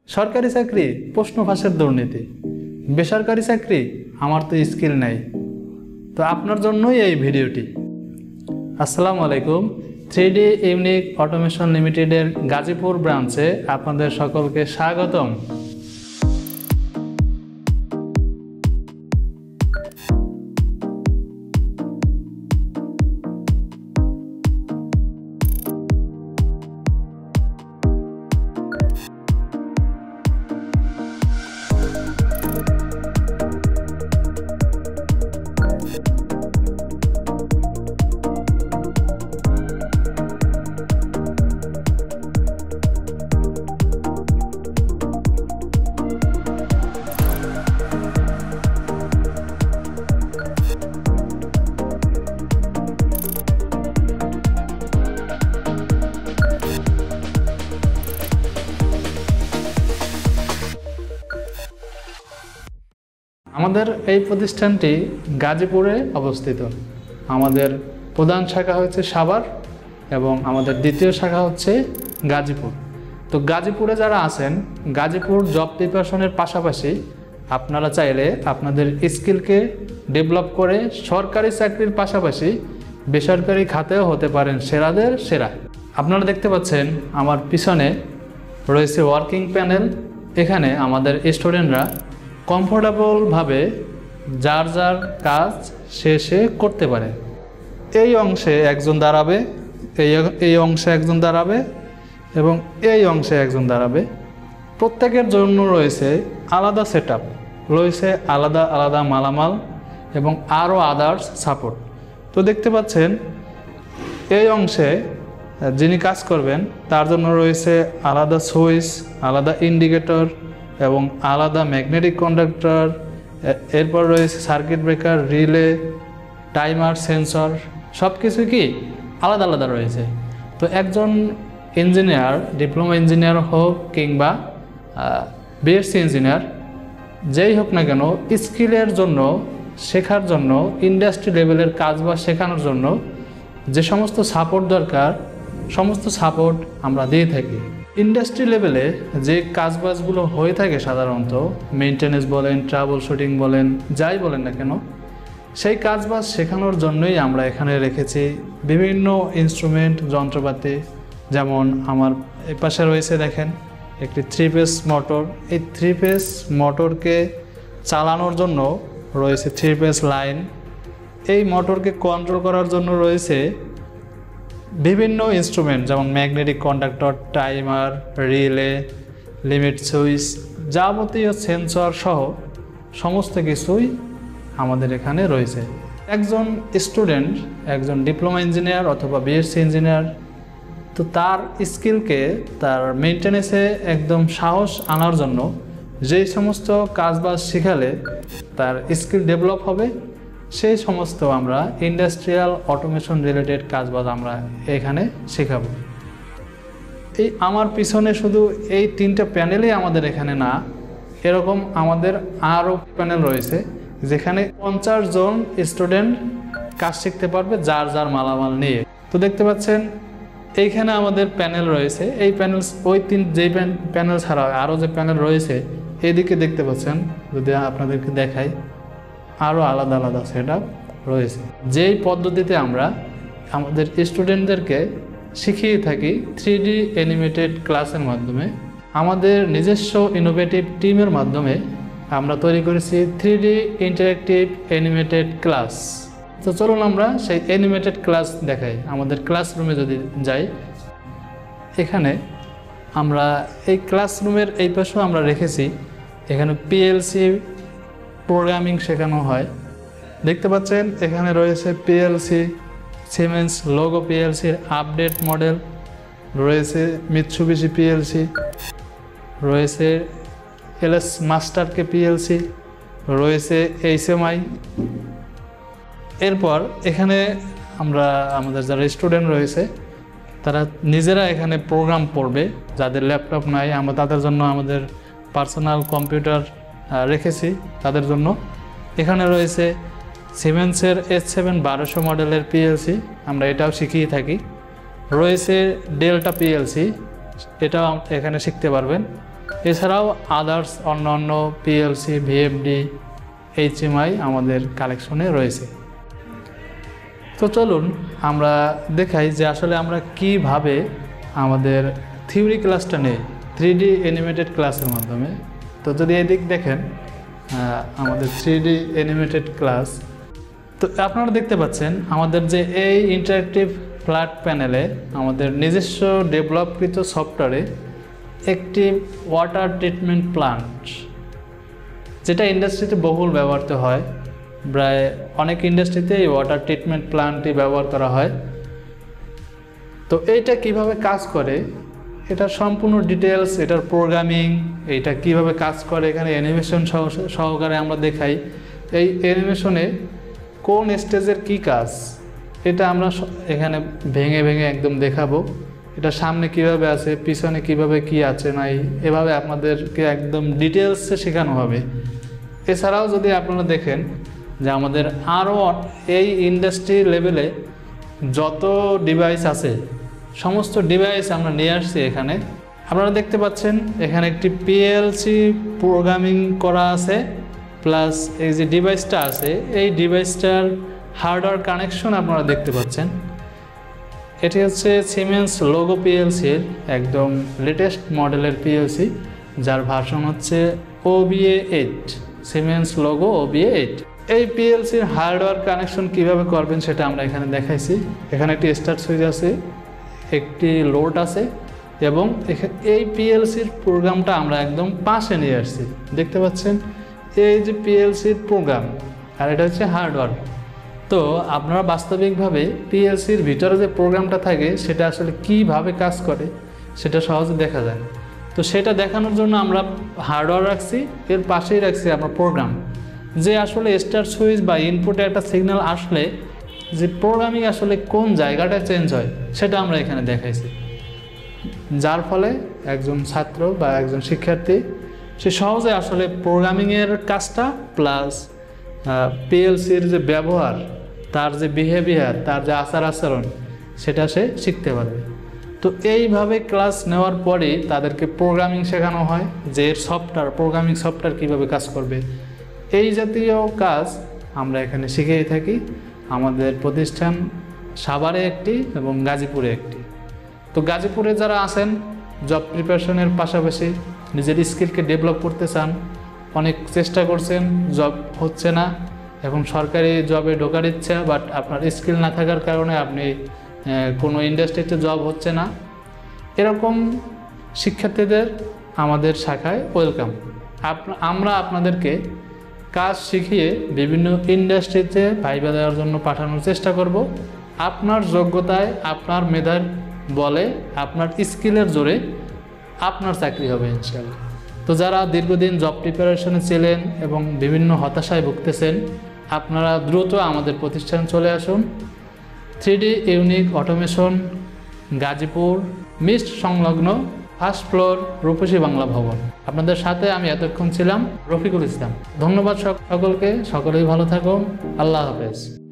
সরকারি চাকরি প্রশ্ন ফাঁসের দুর্নীতি, বেসরকারি চাকরি আমার তো স্কিল নাই। তো আপনার জন্যই এই ভিডিওটি। আসসালামু আলাইকুম। 3D ইউনিক অটোমেশন লিমিটেডের গাজীপুর ব্রাঞ্চে আপনাদের সকলকে স্বাগতম। আমাদের এই প্রতিষ্ঠানটি গাজীপুরে অবস্থিত। আমাদের প্রধান শাখা হচ্ছে সাভার এবং আমাদের দ্বিতীয় শাখা হচ্ছে গাজীপুর। তো গাজীপুরে যারা আছেন, গাজীপুর জব প্রিপারেশনের পাশাপাশি আপনারা চাইলে আপনাদের স্কিলকে ডেভেলপ করে সরকারি চাকরির পাশাপাশি বেসরকারি খাতেও হতে পারেন সেরাদের সেরা। আপনারা দেখতে পাচ্ছেন আমার পিছনে রয়েছে ওয়ার্কিং প্যানেল। এখানে আমাদের স্টুডেন্টরা কমফোর্টেবলভাবে যার যার কাজ সে করতে পারে। এই অংশে একজন দাঁড়াবে, এই অংশে একজন দাঁড়াবে এবং এই অংশে একজন দাঁড়াবে। প্রত্যেকের জন্য রয়েছে আলাদা সেটআপ, রয়েছে আলাদা আলাদা মালামাল এবং আরও আদার্স সাপোর্ট। তো দেখতে পাচ্ছেন এই অংশে যিনি কাজ করবেন তার জন্য রয়েছে আলাদা সুইচ, আলাদা ইন্ডিকেটর এবং আলাদা ম্যাগনেটিক কন্ডাক্টর। এরপর রয়েছে circuit breaker, relay, timer, sensor, সব কিছু কি আলাদা আলাদা রয়েছে। তো একজন ইঞ্জিনিয়ার, ডিপ্লোমা ইঞ্জিনিয়ার হোক কিংবা বিএসসি ইঞ্জিনিয়ার, যেই হোক না কেন, স্কিলের জন্য, শেখার জন্য, ইন্ডাস্ট্রি লেভেলের কাজ বা শেখানোর জন্য যে সমস্ত সাপোর্ট দরকার সমস্ত সাপোর্ট আমরা দিয়ে থাকি। ইন্ডাস্ট্রি লেভেলে যে কাজবাজগুলো হয়ে থাকে সাধারণত, মেইনটেনেন্স বলেন, ট্রাবল শুটিং বলেন, যাই বলেন না কেন, সেই কাজবাজ শেখানোর জন্যই আমরা এখানে রেখেছি বিভিন্ন ইনস্ট্রুমেন্ট, যন্ত্রপাতি। যেমন আমার এই পাশে রয়েছে দেখেন একটি 3 ফেজ মোটর। এই 3 ফেজ মোটরকে চালানোর জন্য রয়েছে 3 ফেজ লাইন। এই মোটরকে কন্ট্রোল করার জন্য রয়েছে বিভিন্ন ইনস্ট্রুমেন্ট, যেমন magnetic conductor, timer, relay, limit switch, যাবতীয় সেন্সর সহ সমস্ত কিছুই আমাদের এখানে রয়েছে। একজন স্টুডেন্ট, একজন ডিপ্লোমা ইঞ্জিনিয়ার অথবা বিএসসি ইঞ্জিনিয়ার, তো তার স্কিলকে তার মেইনটেনেন্সে একদম সাহস আনার জন্য যেই সমস্ত কাজবাজ শেখালে তার স্কিল ডেভেলপ হবে, সেই সমস্ত আমরা ইন্ডাস্ট্রিয়াল অটোমেশন রিলেটেড কাজবাজ আমরা এখানে শেখাবো। এই আমার পিছনে শুধু এই 3টে প্যানেলই আমাদের এখানে না, এরকম আমাদের আরও প্যানেল রয়েছে যেখানে 50 জন স্টুডেন্ট কাজ শিখতে পারবে যার যার মালামাল নিয়ে। তো দেখতে পাচ্ছেন এইখানে আমাদের প্যানেল রয়েছে। এই প্যানেল যেই প্যানেল ছাড়া আরও যে প্যানেল রয়েছে এদিকে দেখতে পাচ্ছেন, যদি আপনাদেরকে দেখাই, আরও আলাদা আলাদা সেটআপ রয়েছে। যেই পদ্ধতিতে আমরা আমাদের স্টুডেন্টদেরকে শিখিয়ে থাকি 3D অ্যানিমেটেড ক্লাসের মাধ্যমে, আমাদের নিজস্ব ইনোভেটিভ টিমের মাধ্যমে আমরা তৈরি করেছি 3D ইন্টারেক্টিভ অ্যানিমেটেড ক্লাস। তো চলুন আমরা সেই অ্যানিমেটেড ক্লাস দেখাই। আমাদের ক্লাসরুমে যদি যাই, এখানে আমরা এই ক্লাসরুমের এই পাশেও আমরা রেখেছি, এখানে পিএলসি প্রোগ্রামিং শেখানো হয়। দেখতে পাচ্ছেন এখানে রয়েছে পিএলসি, সিমেন্স লোগো পিএলসির আপডেট মডেল, রয়েছে মিৎসুবিশি পিএলসি, রয়েছে এলএস মাস্টারকে পিএলসি, রয়েছে এইচএমআই। এরপর এখানে আমরা আমাদের যারা স্টুডেন্ট রয়েছে তারা নিজেরা এখানে প্রোগ্রাম পড়বে। যাদের ল্যাপটপ নাই, আমরা তাদের জন্য আমাদের পার্সোনাল কম্পিউটার রেখেছি তাদের জন্য। এখানে রয়েছে সিমেন্সের S7 1200 মডেলের পিএলসি, আমরা এটাও শিখিয়ে থাকি। রয়েছে ডেল্টা পিএলসি, এটাও এখানে শিখতে পারবেন। এছাড়াও আদার্স অন্যান্য পিএলসি, ভিএফডি, এইচএমআই আমাদের কালেকশনে রয়েছে। তো চলুন আমরা দেখাই যে আসলে আমরা কিভাবে আমাদের থিওরি ক্লাসটা নেই 3D অ্যানিমেটেড ক্লাসের মাধ্যমে। তো যদি এদিক দেখেন আমাদের 3D অ্যানিমেটেড ক্লাস, তো আপনারা দেখতে পাচ্ছেন আমাদের যে এই ইন্টারেক্টিভ ফ্ল্যাট প্যানেলে আমাদের নিজস্ব ডেভেলপকৃত সফটওয়্যারে একটি ওয়াটার ট্রিটমেন্ট প্ল্যান্ট, যেটা ইন্ডাস্ট্রিতে বহুল ব্যবহৃত হয়। প্রায় অনেক ইন্ডাস্ট্রিতে এই ওয়াটার ট্রিটমেন্ট প্ল্যান্টটি ব্যবহার করা হয়। তো এইটা কিভাবে কাজ করে, এটা সম্পূর্ণ ডিটেলস, এটার প্রোগ্রামিং, এইটা কিভাবে কাজ করে, এখানে অ্যানিমেশন সহকারে আমরা দেখাই এই অ্যানিমেশনে কোন স্টেজের কি কাজ, এটা আমরা এখানে ভেঙে ভেঙে একদম দেখাবো। এটা সামনে কিভাবে আছে, পিছনে কিভাবে কি আছে নাই, এভাবে আপনাদেরকে একদম ডিটেলসে শেখানো হবে। এছাড়াও যদি আপনারা দেখেন যে আমাদের আরও এই ইন্ডাস্ট্রি লেভেলে যত ডিভাইস আছে সমস্ত ডিভাইস আমরা নিয়ে আসছি এখানে। আপনারা দেখতে পাচ্ছেন এখানে একটি পিএলসি প্রোগ্রামিং করা আছে, প্লাস এই যে ডিভাইসটা আছে এই ডিভাইসটার হার্ডওয়্যার কানেকশন আপনারা দেখতে পাচ্ছেন। এটি হচ্ছে সিমেন্স লোগো পিএলসির একদম লেটেস্ট মডেলের পিএলসি, যার ভার্সন হচ্ছে OBA8, সিমেন্স লোগো OBA8। এই পিএলসির হার্ডওয়্যার কানেকশন কিভাবে করবেন সেটা আমরা এখানে দেখাইছি। এখানে একটি স্টার্ট সুইচ আছে, একটি লোড আছে, এবং এই পিএলসির প্রোগ্রামটা আমরা একদম পাশে নিয়ে আসছি। দেখতে পাচ্ছেন এই যে পিএলসির প্রোগ্রাম, আর এটা হচ্ছে হার্ডওয়্যার। তো আপনারা বাস্তবিকভাবে পিএলসির ভিতরে যে প্রোগ্রামটা থাকে সেটা আসলে কিভাবে কাজ করে সেটা সহজে দেখা যায়। তো সেটা দেখানোর জন্য আমরা হার্ডওয়্যার রাখছি, এর পাশেই রাখছি আমরা প্রোগ্রাম, যে আসলে স্টার্ট সুইচ বা ইনপুটে একটা সিগন্যাল আসলে যে প্রোগ্রামিং আসলে কোন জায়গাটা চেঞ্জ হয় সেটা আমরা এখানে দেখাইছি। যার ফলে একজন ছাত্র বা একজন শিক্ষার্থী সে সহজে আসলে প্রোগ্রামিংয়ের কাজটা প্লাস পিএলসির যে ব্যবহার, তার যে বিহেভিয়ার, তার যে আচার আচরণ, সেটা সে শিখতে পারবে। তো এইভাবে ক্লাস নেওয়ার পরেই তাদেরকে প্রোগ্রামিং শেখানো হয়, যে এর সফটওয়্যার, প্রোগ্রামিং সফটওয়্যার কীভাবে কাজ করবে। এই জাতীয় কাজ আমরা এখানে শিখেই থাকি। আমাদের প্রতিষ্ঠান সাভারে একটি এবং গাজীপুরে একটি। তো গাজীপুরে যারা আছেন জব প্রিপারেশনের পাশাপাশি নিজের স্কিলকে ডেভেলপ করতে চান, অনেক চেষ্টা করছেন, জব হচ্ছে না, এখন সরকারি জবে ঢোকার ইচ্ছা, বাট আপনার স্কিল না থাকার কারণে আপনি কোনো ইন্ডাস্ট্রিতে জব হচ্ছে না, এরকম শিক্ষার্থীদের আমাদের শাখায় ওয়েলকাম। আমরা আপনাদেরকে কাজ শিখিয়ে বিভিন্ন ইন্ডাস্ট্রিতে ভাইবা দেওয়ার জন্য পাঠানোর চেষ্টা করব। আপনার যোগ্যতায়, আপনার মেধার বলে, আপনার স্কিলের জোরে আপনার চাকরি হবে ইনশাআল্লাহ। তো যারা দীর্ঘদিন জব প্রিপারেশনে ছিলেন এবং বিভিন্ন হতাশায় ভুগতেছেন, আপনারা দ্রুত আমাদের প্রতিষ্ঠানে চলে আসুন। 3D unique automation, Gazipur MIST সংলগ্ন, ফার্স্ট ফ্লোর, রূপসী বাংলা ভবন। আপনাদের সাথে আমি এতক্ষণ ছিলাম রফিকুল ইসলাম। ধন্যবাদ সকলকে, সকলেই ভালো থাকুন। আল্লাহ হাফেজ।